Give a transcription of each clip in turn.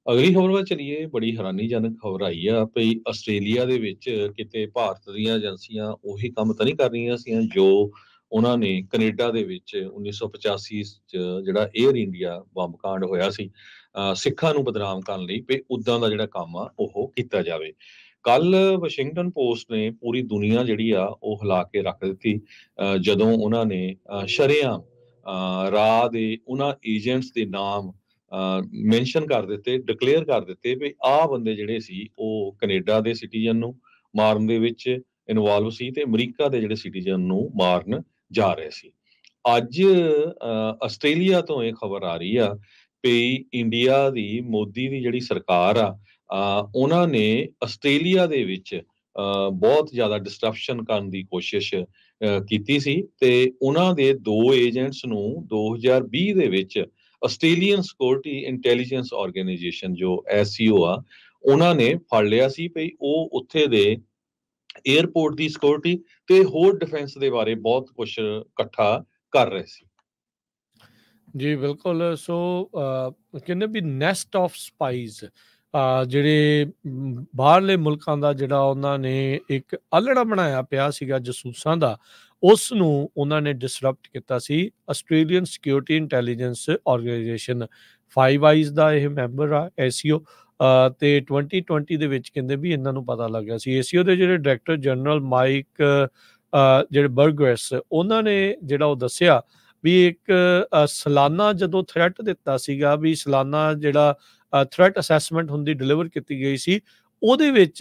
ਅਗਲੀ ਖਬਰ ਵੱਲ ਚਲੀਏ। ਬੜੀ ਹੈਰਾਨੀਜਨਕ ਖਬਰ ਆਈ ਆ ਵੀ ਆਸਟ੍ਰੇਲੀਆ ਦੇ ਵਿੱਚ ਕਿਤੇ ਭਾਰਤ ਦੀਆਂ ਏਜੰਸੀਆਂ ਉਹੀ ਕੰਮ ਤਾਂ ਨਹੀਂ ਕਰ ਰਹੀਆਂ ਸੀ ਜੋ ਉਹਨਾਂ ਨੇ ਕੈਨੇਡਾ ਦੇ ਵਿੱਚ 1985 ਚ ਜਿਹੜਾ 에ਅਰ ਇੰਡੀਆ ਬੰਬ ਕਾਂਡ ਹੋਇਆ ਸੀ, ਸਿੱਖਾਂ ਨੂੰ ਬਦਨਾਮ ਕਰਨ ਲਈ ਵੀ ਉਦਾਂ ਦਾ ਜਿਹੜਾ ਕੰਮ ਆ ਉਹ ਕੀਤਾ ਜਾਵੇ। ਕੱਲ ਵਾਸ਼ਿੰਗਟਨ ਪੋਸਟ ਨੇ ਪੂਰੀ ਦੁਨੀਆ ਜਿਹੜੀ ਆ ਉਹ ਹਿਲਾ ਕੇ ਰੱਖ ਦਿੱਤੀ, ਜਦੋਂ ਉਹਨਾਂ ਨੇ ਸ਼ਰੇਆਮ ਰਾਹ ਦੇ ਉਹਨਾਂ ਏਜੰਟਸ ਦੇ ਨਾਮ ਮੈਂਸ਼ਨ ਕਰ ਦਿੱਤੇ, ਡਿਕਲੇਅਰ ਕਰ ਦਿੱਤੇ ਵੀ ਆਹ ਬੰਦੇ ਜਿਹੜੇ ਸੀ ਉਹ ਕੈਨੇਡਾ ਦੇ ਸਿਟੀਜ਼ਨ ਨੂੰ ਮਾਰਨ ਦੇ ਵਿੱਚ ਇਨਵੋਲਵ ਸੀ ਤੇ ਅਮਰੀਕਾ ਦੇ ਜਿਹੜੇ ਸਿਟੀਜ਼ਨ ਨੂੰ ਮਾਰਨ ਜਾ ਰਹੇ ਸੀ। ਅੱਜ ਆਸਟ੍ਰੇਲੀਆ ਤੋਂ ਇਹ ਖਬਰ ਆ ਰਹੀ ਆ ਵੀ ਇੰਡੀਆ ਦੀ ਮੋਦੀ ਦੀ ਜਿਹੜੀ ਸਰਕਾਰ ਆ, ਉਹਨਾਂ ਨੇ ਆਸਟ੍ਰੇਲੀਆ ਦੇ ਵਿੱਚ ਬਹੁਤ ਜ਼ਿਆਦਾ ਡਿਸਟਰਪਸ਼ਨ ਕਰਨ ਦੀ ਕੋਸ਼ਿਸ਼ ਕੀਤੀ ਸੀ ਤੇ ਉਹਨਾਂ ਦੇ ਦੋ ਏਜੰਟਸ ਨੂੰ 2020 ਦੇ ਵਿੱਚ ਆਸਟ੍ਰੇਲੀਅਨ ਸਿਕਿਉਰਿਟੀ ਇੰਟੈਲੀਜੈਂਸ ਆਰਗੇਨਾਈਜੇਸ਼ਨ ਜੋ ਐਸਸੀਓ ਆ, ਉਹਨਾਂ ਨੇ ਫੜ ਲਿਆ ਸੀ ਵੀ ਉਹ ਉੱਥੇ ਦੇ 에ਅਰਪੋਰਟ ਦੀ ਸਿਕਿਉਰਿਟੀ ਤੇ ਹੋਰ ਡਿਫੈਂਸ ਦੇ ਬਾਰੇ ਬਹੁਤ ਕੁਝ ਇਕੱਠਾ ਕਰ ਰਹੇ ਸੀ। ਜੀ ਬਿਲਕੁਲ। ਸੋ ਕਹਿੰਦੇ ਵੀ ਨੈਸਟ ਆਫ ਸਪਾਈਜ਼, ਜਿਹੜੇ ਬਾਹਰਲੇ ਮੁਲਕਾਂ ਦਾ ਜਿਹੜਾ ਉਹਨਾਂ ਨੇ ਇੱਕ ਆਲਣਾ ਬਣਾਇਆ ਪਿਆ ਸੀਗਾ ਜਸੂਸਾਂ ਦਾ, ਉਸ ਨੂੰ ਉਹਨਾਂ ਨੇ ਡਿਸਰਪਟ ਕੀਤਾ ਸੀ। Australian Security Intelligence Organisation 5 eyes ਦਾ ਇਹ ਮੈਂਬਰ ਆ ਐਸੀਓ, ਤੇ 2020 ਦੇ ਵਿੱਚ ਕਹਿੰਦੇ ਵੀ ਇਹਨਾਂ ਨੂੰ ਪਤਾ ਲੱਗਿਆ ਸੀ। ਏਸੀਓ ਦੇ ਜਿਹੜੇ ਡਾਇਰੈਕਟਰ ਜਨਰਲ ਮਾਈਕ ਜਿਹੜੇ ਬਰਗਰੈਸ, ਉਹਨਾਂ ਨੇ ਜਿਹੜਾ ਉਹ ਦੱਸਿਆ ਵੀ ਇੱਕ ਸਾਲਾਨਾ ਜਦੋਂ ਥ੍ਰੈਟ ਦਿੱਤਾ ਸੀਗਾ, ਵੀ ਸਾਲਾਨਾ ਜਿਹੜਾ ਥ੍ਰੈਟ ਅਸੈਸਮੈਂਟ ਹੁੰਦੀ ਡਿਲੀਵਰ ਕੀਤੀ ਗਈ ਸੀ, ਉਹਦੇ ਵਿੱਚ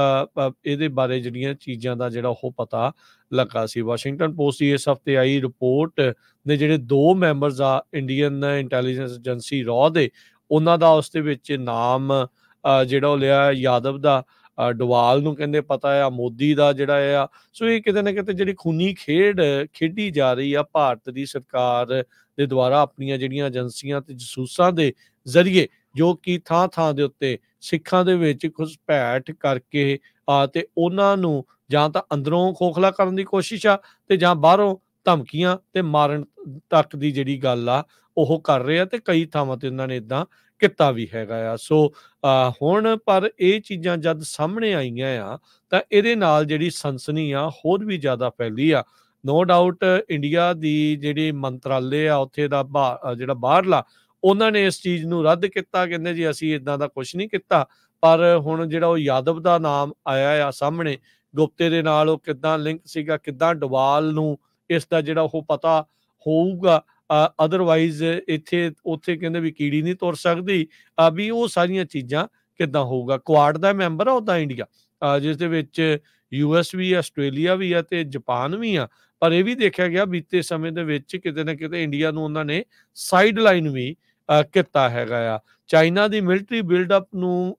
ਇਹਦੇ ਬਾਰੇ ਜਿਹੜੀਆਂ ਚੀਜ਼ਾਂ ਦਾ ਜਿਹੜਾ ਉਹ ਪਤਾ ਲੱਗਾ ਸੀ। ਵਾਸ਼ਿੰਗਟਨ ਪੋਸਟ ਦੀ ਇਸ ਹਫ਼ਤੇ ਆਈ ਰਿਪੋਰਟ ਦੇ ਜਿਹੜੇ 2 ਮੈਂਬਰਸ ਆ ਇੰਡੀਅਨ ਇੰਟੈਲੀਜੈਂਸ ਏਜੰਸੀ ਰॉ ਦੇ, ਉਹਨਾਂ ਦਾ ਉਸ ਦੇ ਵਿੱਚ ਨਾਮ ਜਿਹੜਾ ਉਹ ਲਿਆ ਯਾਦਵ ਦਾ, ਡੋਵਾਲ ਨੂੰ ਕਹਿੰਦੇ ਪਤਾ ਆ, ਮੋਦੀ ਦਾ ਜਿਹੜਾ ਆ। ਸੋ ਇਹ ਕਿਤੇ ਨਾ ਕਿਤੇ ਜਿਹੜੀ ਖੂਨੀ ਖੇਡ ਖੇਡੀ ਜਾ ਰਹੀ ਆ ਭਾਰਤ ਦੀ ਸਰਕਾਰ ਦੇ ਦੁਆਰਾ ਆਪਣੀਆਂ ਜਿਹੜੀਆਂ ਏਜੰਸੀਆਂ ਤੇ ਜਸੂਸਾਂ ਦੇ ਜ਼ਰੀਏ, ਜੋ ਕਿ ਥਾਂ ਦੇ ਉੱਤੇ ਸਿੱਖਾਂ ਦੇ ਵਿੱਚ ਘੁਸਪੈਠ ਕਰਕੇ ਤੇ ਉਹਨਾਂ ਨੂੰ ਜਾਂ ਤਾਂ ਅੰਦਰੋਂ ਖੋਖਲਾ ਕਰਨ ਦੀ ਕੋਸ਼ਿਸ਼ ਆ ਤੇ ਜਾਂ ਬਾਹਰੋਂ ਧਮਕੀਆਂ ਤੇ ਮਾਰਨ ਤੱਕ ਦੀ ਜਿਹੜੀ ਗੱਲ ਆ ਉਹ ਕਰ ਰਹੇ ਆ, ਤੇ ਕਈ ਥਾਵਾਂ ਤੇ ਉਹਨਾਂ ਨੇ ਇਦਾਂ ਕੀਤਾ ਵੀ ਹੈਗਾ ਆ। ਸੋ ਹੁਣ ਪਰ ਇਹ ਚੀਜ਼ਾਂ ਜਦ ਸਾਹਮਣੇ ਆਈਆਂ ਆ ਤਾਂ ਇਹਦੇ ਨਾਲ ਜਿਹੜੀ ਸਨਸਨੀ ਆ ਹੋਰ ਵੀ ਜ਼ਿਆਦਾ ਫੈਲੀ ਆ। ਨੋ ਡਾਊਟ ਇੰਡੀਆ ਦੀ ਜਿਹੜੀ ਮੰਤਰਾਲੇ ਆ ਉੱਥੇ ਦਾ ਜਿਹੜਾ ਬਾਹਰਲਾ, ਉਹਨਾਂ ਨੇ ਇਸ ਚੀਜ਼ ਨੂੰ ਰੱਦ ਕੀਤਾ, ਕਹਿੰਦੇ ਜੀ ਅਸੀਂ ਇਦਾਂ ਦਾ ਕੁਝ ਨਹੀਂ ਕੀਤਾ। ਪਰ ਹੁਣ ਜਿਹੜਾ ਉਹ ਯਾਦਵ ਦਾ ਨਾਮ ਆਇਆ ਆ ਸਾਹਮਣੇ, ਗੁਪਤੇ ਦੇ ਨਾਲ ਉਹ ਕਿੱਦਾਂ ਲਿੰਕ ਸੀਗਾ, ਕਿੱਦਾਂ ਡੋਵਾਲ ਨੂੰ ਇਸ ਦਾ ਜਿਹੜਾ ਉਹ ਪਤਾ ਹੋਊਗਾ, ਅਦਰਵਾਈਜ਼ ਇੱਥੇ ਉੱਥੇ ਕਹਿੰਦੇ ਵੀ ਕੀੜੀ ਨਹੀਂ ਤੁਰ ਸਕਦੀ, ਵੀ ਉਹ ਸਾਰੀਆਂ ਚੀਜ਼ਾਂ ਕਿੱਦਾਂ ਹੋਊਗਾ। ਕੁਆਡ ਦਾ ਮੈਂਬਰ ਆ ਉੱਦਾਂ ਇੰਡੀਆ, ਜਿਸ ਦੇ ਵਿੱਚ US ਵੀ, ਆਸਟ੍ਰੇਲੀਆ ਵੀ ਆ ਤੇ ਜਾਪਾਨ ਵੀ ਆ। ਪਰ ਇਹ ਵੀ ਦੇਖਿਆ ਗਿਆ ਬੀਤੇ ਸਮੇਂ ਦੇ ਵਿੱਚ ਕਿਤੇ ਨਾ ਕਿਤੇ ਇੰਡੀਆ ਨੂੰ ਉਹਨਾਂ ਨੇ ਸਾਈਡ ਲਾਈਨ ਵੀ ਕੀਤਾ ਹੈਗਾ ਆ। ਚਾਈਨਾ ਦੀ ਮਿਲਟਰੀ ਬਿਲਡਅਪ ਨੂੰ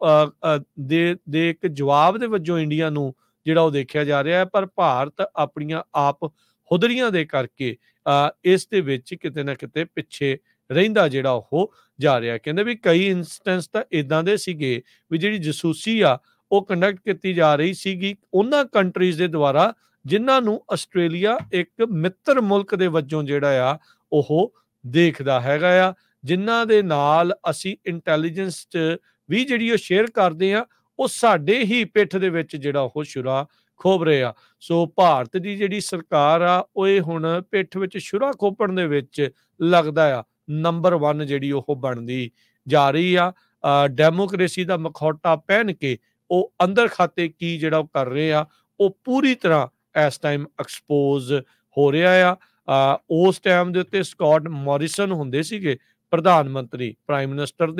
ਦੇ ਇੱਕ ਜਵਾਬ ਦੇ ਵਜੋਂ ਇੰਡੀਆ ਨੂੰ ਜਿਹੜਾ ਉਹ ਦੇਖਿਆ ਜਾ ਰਿਹਾ ਹੈ, ਪਰ ਭਾਰਤ ਆਪਣੀਆਂ ਆਪ ਹੁਦਰੀਆਂ ਦੇ ਕਰਕੇ ਇਸ ਦੇ ਵਿੱਚ ਕਿਤੇ ਨਾ ਕਿਤੇ ਪਿੱਛੇ ਰਹਿੰਦਾ ਜਿਹੜਾ ਉਹ ਜਾ ਰਿਹਾ। ਕਹਿੰਦੇ ਵੀ ਕਈ ਇੰਸਟੈਂਸ ਤਾਂ ਇਦਾਂ ਦੇ ਸੀਗੇ ਵੀ ਜਿਹੜੀ ਜਸੂਸੀ ਆ ਉਹ ਕੰਡਕਟ ਕੀਤੀ ਜਾ ਰਹੀ ਸੀਗੀ ਉਹਨਾਂ ਕੰਟਰੀਜ਼ ਦੇ ਦੁਆਰਾ ਜਿਨ੍ਹਾਂ ਨੂੰ ਆਸਟ੍ਰੇਲੀਆ ਇੱਕ ਮਿੱਤਰ ਮੁਲਕ ਦੇ ਵਜੋਂ ਜਿਹੜਾ ਆ ਉਹ ਦੇਖਦਾ ਹੈਗਾ ਆ, ਜਿਨ੍ਹਾਂ ਦੇ ਨਾਲ ਅਸੀਂ ਇੰਟੈਲੀਜੈਂਸ 'ਚ ਵੀ ਜਿਹੜੀ ਉਹ ਸ਼ੇਅਰ ਕਰਦੇ ਆ, ਉਹ ਸਾਡੇ ਹੀ ਪਿੱਠ ਦੇ ਵਿੱਚ ਜਿਹੜਾ ਉਹ ਛੁਰਾ ਖੋਭ ਰਹੇ ਆ। ਸੋ ਭਾਰਤ ਦੀ ਜਿਹੜੀ ਸਰਕਾਰ ਆ ਉਹ ਇਹ ਹੁਣ ਪਿੱਠ ਵਿੱਚ ਛੁਰਾ ਖੋਪਣ ਦੇ ਵਿੱਚ ਲੱਗਦਾ ਆ ਨੰਬਰ 1 ਜਿਹੜੀ ਉਹ ਬਣਦੀ ਜਾ ਰਹੀ ਆ। ਡੈਮੋਕ੍ਰੇਸੀ ਦਾ ਮਖੌਟਾ ਪਹਿਨ ਕੇ ਉਹ ਅੰਦਰ ਖਾਤੇ ਕੀ ਜਿਹੜਾ ਉਹ ਕਰ ਰਹੇ ਆ, ਉਹ ਪੂਰੀ ਤਰ੍ਹਾਂ ਇਸ ਟਾਈਮ ਐਕਸਪੋਜ਼ ਹੋ ਰਿਹਾ ਆ। ਉਸ ਟਾਈਮ ਦੇ ਉੱਤੇ ਸਕਾਟ ਮੋਰਿਸਨ ਹੁੰਦੇ ਸੀਗੇ ਪ੍ਰਧਾਨ ਮੰਤਰੀ, ਪ੍ਰਾਈਮ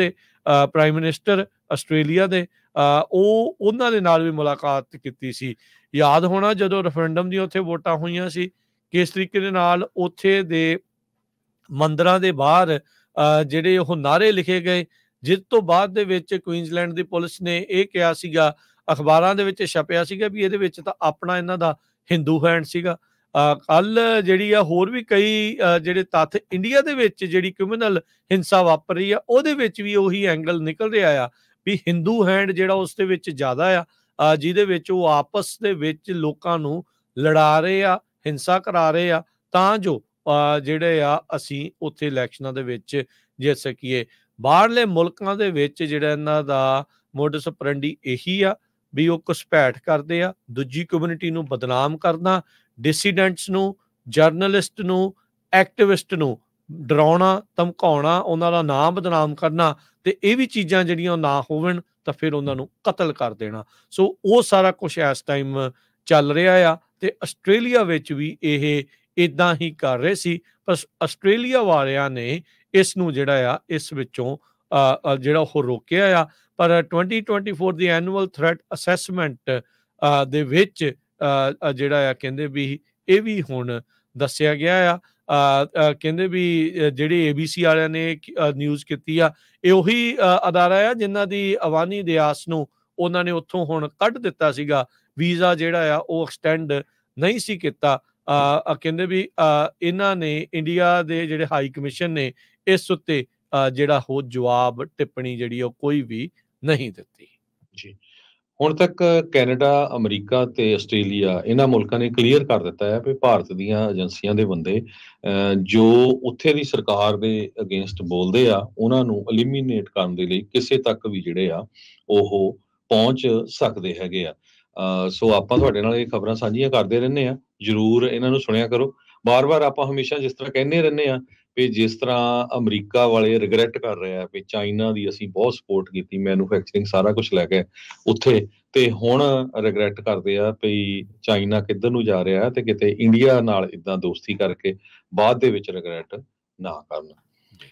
ਮਿਨਿਸਟਰ ਆਸਟ੍ਰੇਲੀਆ ਦੇ, ਉਹਨਾਂ ਦੇ ਨਾਲ ਵੀ ਮੁਲਾਕਾਤ ਕੀਤੀ ਸੀ। ਯਾਦ ਹੋਣਾ ਜਦੋਂ ਰੈਫਰੈਂਡਮ ਦੀਆਂ ਉੱਥੇ ਵੋਟਾਂ ਹੋਈਆਂ ਸੀ, ਕਿਸ ਤਰੀਕੇ ਦੇ ਨਾਲ ਉੱਥੇ ਦੇ ਮੰਦਿਰਾਂ ਦੇ ਬਾਹਰ ਜਿਹੜੇ ਉਹ ਨਾਅਰੇ ਲਿਖੇ ਗਏ, ਜਿਸ ਤੋਂ ਬਾਅਦ ਦੇ ਵਿੱਚ ਕੁਈਨਜ਼ਲੈਂਡ ਦੀ ਪੁਲਿਸ ਨੇ ਇਹ ਕਿਹਾ ਸੀਗਾ, ਅਖਬਾਰਾਂ ਦੇ ਵਿੱਚ ਛਪਿਆ ਸੀਗਾ ਵੀ ਇਹਦੇ ਵਿੱਚ ਤਾਂ ਆਪਣਾ ਇਹਨਾਂ ਦਾ ਹਿੰਦੂ ਹੈਂਡ ਸੀਗਾ। ਕੱਲ ਜਿਹੜੀ ਆ ਹੋਰ ਵੀ ਕਈ ਜਿਹੜੇ ਤੱਥ ਇੰਡੀਆ ਦੇ ਵਿੱਚ ਜਿਹੜੀ ਕ੍ਰਿਮੀਨਲ ਹਿੰਸਾ ਵਾਪਰ ਰਹੀ ਆ ਉਹਦੇ ਵਿੱਚ ਵੀ ਉਹੀ ਐਂਗਲ ਨਿਕਲ ਰਿਹਾ ਆ ਵੀ ਹਿੰਦੂ ਹੈਂਡ ਜਿਹੜਾ ਉਸ ਦੇ ਵਿੱਚ ਜ਼ਿਆਦਾ ਆ, ਜਿਹਦੇ ਵਿੱਚ ਉਹ ਆਪਸ ਦੇ ਵਿੱਚ ਲੋਕਾਂ ਨੂੰ ਲੜਾ ਰਹੇ ਆ, ਹਿੰਸਾ ਕਰਾ ਰਹੇ ਆ, ਤਾਂ ਜੋ ਜਿਹੜੇ ਆ ਅਸੀਂ ਉੱਥੇ ਇਲੈਕਸ਼ਨਾਂ ਦੇ ਵਿੱਚ ਜਿੱਤ ਸਕੀਏ। ਬਾਹਰਲੇ ਮੁਲਕਾਂ ਦੇ ਵਿੱਚ ਜਿਹੜਾ ਇਹਨਾਂ ਦਾ ਮੋਡਸ ਆਪਰੈਂਡੀ ਇਹੀ ਆ ਵੀ ਉਹ ਘੁਸਪੈਠ ਕਰਦੇ ਆ, ਦੂਜੀ ਕਮਿਊਨਿਟੀ ਨੂੰ ਬਦਨਾਮ ਕਰਨਾ, ਡਿਸੀਡੈਂਟਸ ਨੂੰ, ਜਰਨਲਿਸਟ ਨੂੰ, ਐਕਟਿਵਿਸਟ ਨੂੰ ਡਰਾਉਣਾ, ਧਮਕਾਉਣਾ, ਉਹਨਾਂ ਦਾ ਨਾਮ ਬਦਨਾਮ ਕਰਨਾ, ਤੇ ਇਹ ਵੀ ਚੀਜ਼ਾਂ ਜਿਹੜੀਆਂ ਨਾ ਹੋਵਣ ਤਾਂ ਫਿਰ ਉਹਨਾਂ ਨੂੰ ਕਤਲ ਕਰ ਦੇਣਾ। ਸੋ ਉਹ ਸਾਰਾ ਕੁਛ ਇਸ ਟਾਈਮ ਚੱਲ ਰਿਹਾ ਆ, ਤੇ ਆਸਟ੍ਰੇਲੀਆ ਵਿੱਚ ਵੀ ਇਹ ਇਦਾਂ ਹੀ ਕਰ ਰਹੇ ਸੀ, ਪਰ ਆਸਟ੍ਰੇਲੀਆ ਵਾਲਿਆਂ ਨੇ ਇਸ ਨੂੰ ਜਿਹੜਾ ਆ ਇਸ ਵਿੱਚੋਂ ਜਿਹੜਾ ਉਹ ਰੋਕਿਆ ਆ। ਪਰ 2024 ਦੀ ਐਨੂਅਲ ਥ੍ਰੈਟ ਅਸੈਸਮੈਂਟ ਦੇ ਵਿੱਚ ਜਿਹੜਾ ਆ ਕਹਿੰਦੇ ਵੀ ਇਹ ਵੀ ਹੁਣ ਦੱਸਿਆ ਗਿਆ ਆ। ਕਹਿੰਦੇ ਵੀ ਜਿਹੜੇ ABC ਵਾਲਿਆਂ ਨੇ ਨਿਊਜ਼ ਕੀਤੀ ਆ, ਇਹ ਉਹੀ ਅਦਾਰਾ ਆ ਜਿਨ੍ਹਾਂ ਦੀ ਅਵਾਨੀ ਦਿਆਸ ਨੂੰ ਉਹਨਾਂ ਨੇ ਉੱਥੋਂ ਹੁਣ ਕੱਢ ਦਿੱਤਾ ਸੀਗਾ, ਵੀਜ਼ਾ ਜਿਹੜਾ ਆ ਉਹ ਐਕਸਟੈਂਡ ਨਹੀਂ ਸੀ ਕੀਤਾ। ਕਹਿੰਦੇ ਵੀ ਇਹਨਾਂ ਨੇ ਇੰਡੀਆ ਦੇ ਜਿਹੜੇ ਹਾਈ ਕਮਿਸ਼ਨ ਨੇ ਇਸ ਉੱਤੇ ਜਿਹੜਾ ਉਹ ਜਵਾਬ ਟਿੱਪਣੀ ਜਿਹੜੀ ਉਹ ਕੋਈ ਵੀ ਨਹੀਂ ਦਿੱਤੀ ਜੀ। ਹੁਣ ਤੱਕ ਕੈਨੇਡਾ, ਅਮਰੀਕਾ ਤੇ ਆਸਟ੍ਰੇਲੀਆ ਇਹਨਾਂ ਮੁਲਕਾਂ ਨੇ ਕਲੀਅਰ ਕਰ ਦਿੱਤਾ ਹੈ ਵੀ ਭਾਰਤ ਦੀਆਂ ਏਜੰਸੀਆਂ ਦੇ ਬੰਦੇ ਜੋ ਉੱਥੇ ਦੀ ਸਰਕਾਰ ਦੇ ਅਗੇਂਸਟ ਬੋਲਦੇ ਆ, ਉਹਨਾਂ ਨੂੰ ਐਲੀਮੀਨੇਟ ਕਰਨ ਦੇ ਲਈ ਕਿਸੇ ਤੱਕ ਵੀ ਜਿਹੜੇ ਆ ਉਹ ਪਹੁੰਚ ਸਕਦੇ ਹੈਗੇ ਆ। ਸੋ ਆਪਾਂ ਤੁਹਾਡੇ ਨਾਲ ਇਹ ਖਬਰਾਂ ਸਾਂਝੀਆਂ ਕਰਦੇ ਰਹਿੰਦੇ ਆ, ਜ਼ਰੂਰ ਇਹਨਾਂ ਨੂੰ ਸੁਣਿਆ ਕਰੋ। ਬਾਰ-ਬਾਰ ਆਪਾਂ ਹਮੇਸ਼ਾ ਜਿਸ ਤਰ੍ਹਾਂ ਕਹਿੰਦੇ ਰਹਿੰਦੇ ਆ ਵੀ ਜਿਸ ਤਰ੍ਹਾਂ ਅਮਰੀਕਾ ਵਾਲੇ ਰਿਗਰੈਟ ਕਰ ਰਹੇ ਆ ਵੀ ਚਾਈਨਾ ਦੀ ਅਸੀਂ ਬਹੁਤ ਸਪੋਰਟ ਕੀਤੀ, ਮੈਨੂਫੈਕਚਰਿੰਗ ਸਾਰਾ ਕੁਝ ਲੈ ਕੇ ਉੱਥੇ, ਤੇ ਹੁਣ ਰਿਗਰੈਟ ਕਰਦੇ ਆ ਵੀ ਚਾਈਨਾ ਕਿੱਧਰ ਨੂੰ ਜਾ ਰਿਹਾ ਤੇ ਕਿਤੇ ਇੰਡੀਆ ਨਾਲ ਇਦਾਂ ਦੋਸਤੀ ਕਰਕੇ ਬਾਅਦ ਦੇ ਵਿੱਚ ਰਿਗਰੈਟ ਨਾ ਕਰਨ।